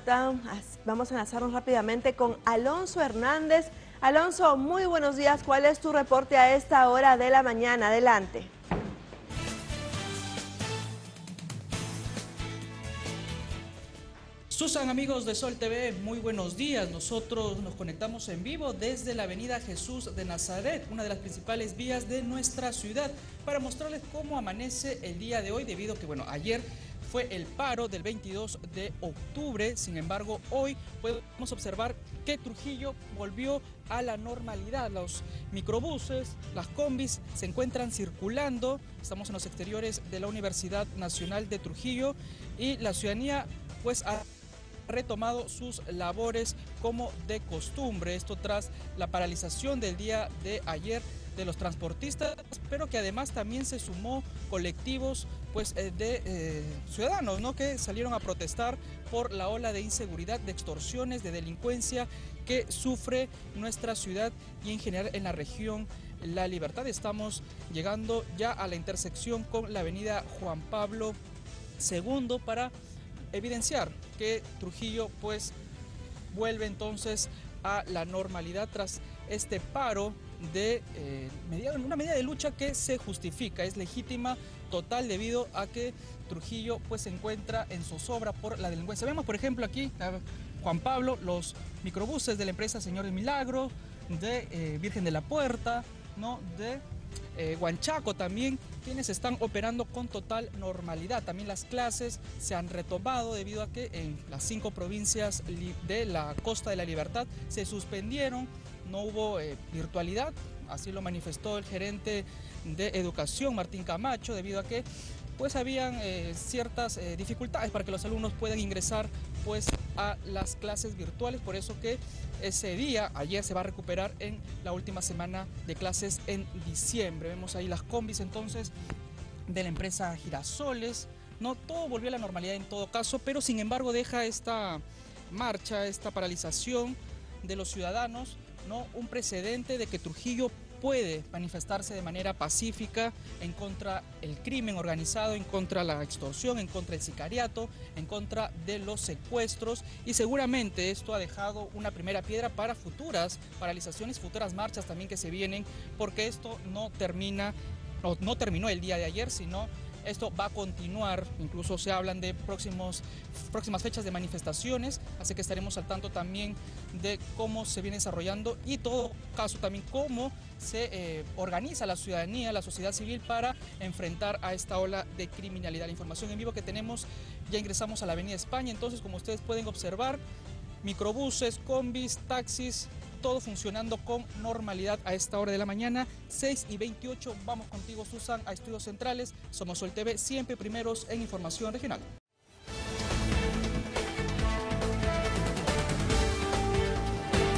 Vamos a enlazarnos rápidamente con Alonso Hernández. Alonso, muy buenos días. ¿Cuál es tu reporte a esta hora de la mañana? Adelante. Susan, amigos de Sol TV, muy buenos días. Nosotros nos conectamos en vivo desde la avenida Jesús de Nazaret, una de las principales vías de nuestra ciudad, para mostrarles cómo amanece el día de hoy, debido a que, ayer fue el paro del 22 de octubre, sin embargo, hoy podemos observar que Trujillo volvió a la normalidad. Los microbuses, las combis se encuentran circulando. Estamos en los exteriores de la Universidad Nacional de Trujillo y la ciudadanía ha retomado sus labores como de costumbre, esto tras la paralización del día de ayer de los transportistas, pero que además también se sumó colectivos de ciudadanos, ¿no?, que salieron a protestar por la ola de inseguridad, de extorsiones, de delincuencia que sufre nuestra ciudad y en general en la región La Libertad. Estamos llegando ya a la intersección con la avenida Juan Pablo II para evidenciar que Trujillo vuelve entonces a la normalidad tras este paro de una medida de lucha que se justifica, es legítima, total, debido a que Trujillo se encuentra en zozobra por la delincuencia. Vemos, por ejemplo, aquí Juan Pablo, los microbuses de la empresa Señor del Milagro, de Virgen de la Puerta, ¿no?, de Huanchaco también, quienes están operando con total normalidad. También las clases se han retomado debido a que en las 5 provincias de la Costa de la Libertad se suspendieron, no hubo virtualidad, así lo manifestó el gerente de Educación, Martín Camacho, debido a que habían ciertas dificultades para que los alumnos puedan ingresar a las clases virtuales. Por eso que ese día, ayer, se va a recuperar en la última semana de clases en diciembre. Vemos ahí las combis entonces de la empresa Girasoles, ¿no? Todo volvió a la normalidad en todo caso, pero sin embargo deja esta marcha, esta paralización de los ciudadanos, ¿no?, un precedente de que Trujillo puede manifestarse de manera pacífica en contra del crimen organizado, en contra de la extorsión, en contra del sicariato, en contra de los secuestros, y seguramente esto ha dejado una primera piedra para futuras paralizaciones, futuras marchas también que se vienen, porque esto no terminó el día de ayer, sino esto va a continuar. Incluso se hablan de próximas fechas de manifestaciones, así que estaremos al tanto también de cómo se viene desarrollando y todo caso también cómo se organiza la ciudadanía, la sociedad civil para enfrentar a esta ola de criminalidad. La información en vivo que tenemos, ya ingresamos a la avenida España, entonces como ustedes pueden observar, microbuses, combis, taxis, todo funcionando con normalidad a esta hora de la mañana, 6:28. Vamos contigo, Susan, a Estudios Centrales. Somos Sol TV, siempre primeros en información regional.